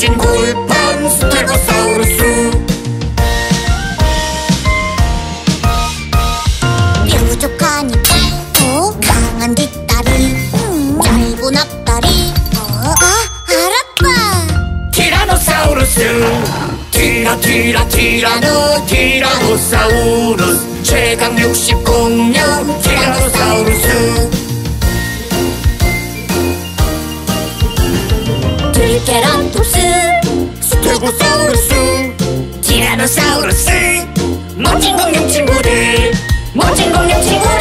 멋진 골반 스테고사우루스. 뾰족하니 또 강한 뒷다리, 짧은 앞다리. 알았다. 티라노사우루스. 티라노사우루스. 최강 60공룡 티라노사우루스. 트리케라톱스, 스테고사우루스. 티라노사우루스. 멋진 공룡 친구들, 멋진 공룡 친구.